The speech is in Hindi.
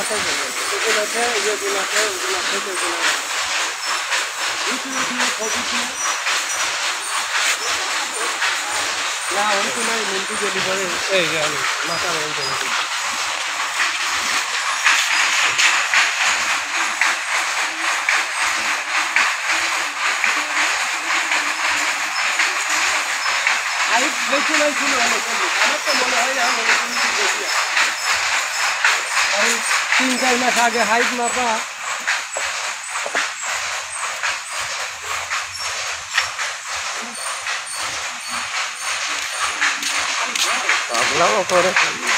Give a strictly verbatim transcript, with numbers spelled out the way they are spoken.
है ये गुलाब है गुलाब है तो गुलाब बीच में भी खोजी थी ना उनको नहीं मिलती जो लिबरे ए यार माता रोल चला हाइट बेचे नहीं सुनो हमें हमें तो मन है यहाँ मैंने देखिए और तीन चार मास आगे हाइट मापा अगला वो करे